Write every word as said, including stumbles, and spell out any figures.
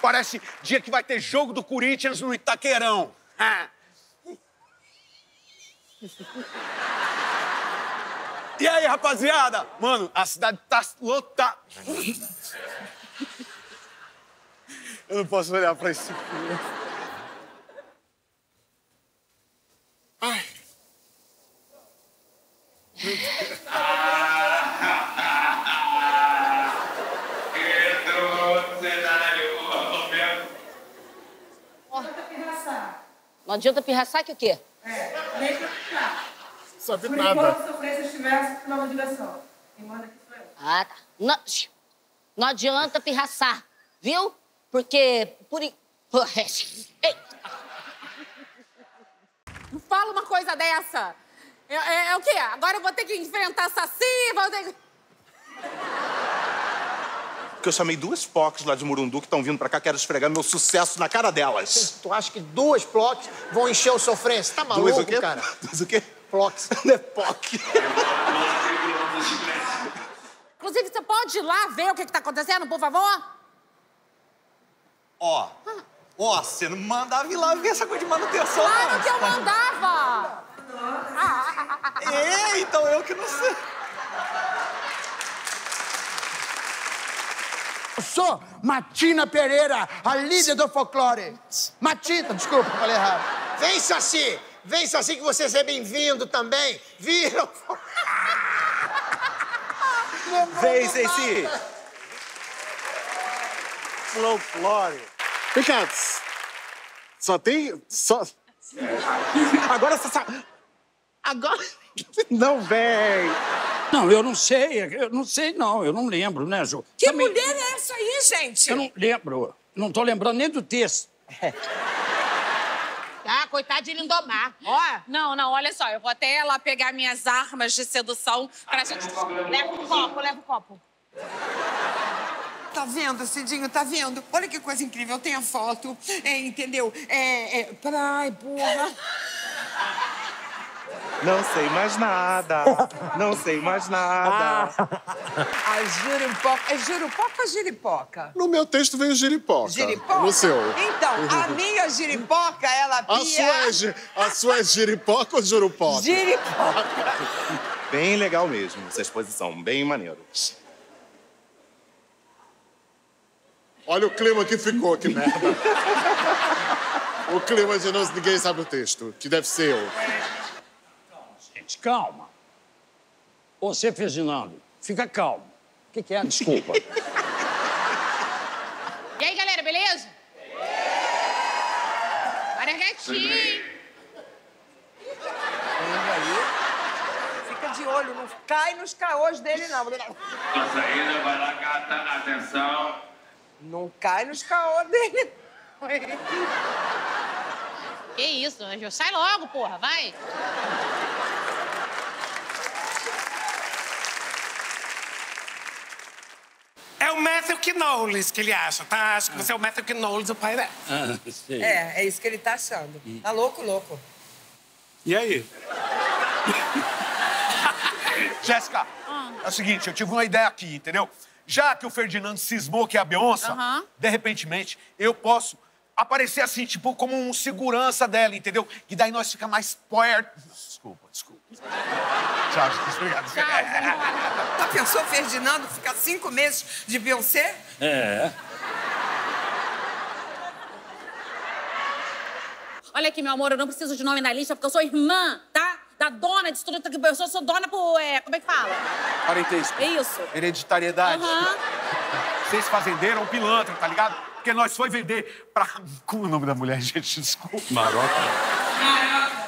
Parece dia que vai ter jogo do Corinthians no Itaquerão. Ah. E aí, rapaziada? Mano, a cidade tá lotada. Eu não posso olhar pra esse filme. Ai. Entrou no cenário, Roberto. Não adianta pirraçar que o quê? É, nem pra ficar. Sabe Por nada. enquanto, sofrer se estivesse numa direção. Quem manda aqui sou eu. Ah, tá. Não, não adianta pirraçar, viu? Porque... Por... Ei. Não fala uma coisa dessa. É, é, é o quê? Agora eu vou ter que enfrentar Saci, vou ter que... Porque eu chamei duas P O Cs lá de Murundu que estão vindo pra cá, quero esfregar meu sucesso na cara delas. Tu acha que duas P O Cs vão encher o sofrência? Tá maluco, Duas o quê? cara? Duas o quê? P O Cs. Não é P O C. Inclusive, você pode ir lá ver o que, que tá acontecendo, por favor? Ó, ó, você não mandava ir lá ver essa coisa de manutenção. Claro que eu mandava! É, então eu que não sei. Eu sou Matina Pereira, a líder do folclore. Matina, desculpa, falei errado. Vem, Saci! Vem, Saci, que você é bem-vindo também. Viram? Vem, Saci. Folclore. Vem cá. Só tem... Só... Agora você sabe... Agora... Não vem. Não, eu não sei, eu não sei não, eu não lembro, né, Ju? Que Também... mulher é essa aí, gente? Eu não lembro, não tô lembrando nem do texto. Ah, coitado de Lindomar. Ó. Não, não, olha só, eu vou até lá pegar minhas armas de sedução pra gente... Leva o copo, leva o copo. Tá vendo, Cidinho? Tá vendo? Olha que coisa incrível. Tem a foto, é, entendeu? É, é... Ai, burra. Não sei mais nada. Não sei mais nada. A juripoca... É jurupoca ou giripoca? No meu texto veio giripoca. Giripoca? No seu. Então, a minha giripoca, ela pia... A sua é, gi- a sua é giripoca ou jurupoca? Giripoca. Bem legal mesmo, essa exposição, bem maneiro. Olha o clima que ficou, que merda. O clima de não, ninguém sabe o texto, que deve ser eu. Gente, calma. Você, Ferdinando, fica calmo. O que, que é? Desculpa. E aí, galera, beleza? Para quietinho. Fica de olho, não cai nos caôs dele, não. A saída vai lá, gata, atenção. Não cai nos caôs dele. Que isso, Anjo? Sai logo, porra, vai. É o Matthew Knowles que ele acha, tá? Acho que você é o Matthew Knowles, o pai dela. Ah, sei. É, é isso que ele tá achando. Tá louco, louco. E aí? Jéssica, é o seguinte, eu tive uma ideia aqui, entendeu? Já que o Ferdinando cismou que é a Beyoncé, Aham. de repentemente, eu posso aparecer assim, tipo, como um segurança dela, entendeu? E daí nós fica mais perto. Desculpa, desculpa. Tchau, gente. Obrigado. Já pensou, Ferdinando, ficar cinco meses de Beyoncé? É. Olha aqui, meu amor, eu não preciso de nome na lista porque eu sou irmã, tá? Da dona de tudo que eu sou, sou dona por... É, como é que fala? Parentesco. É isso. Hereditariedade. Aham. Vocês fazendeiro ou pilantra, tá ligado? Porque nós foi vender pra... Como é o nome da mulher, gente? Desculpa. Maroca.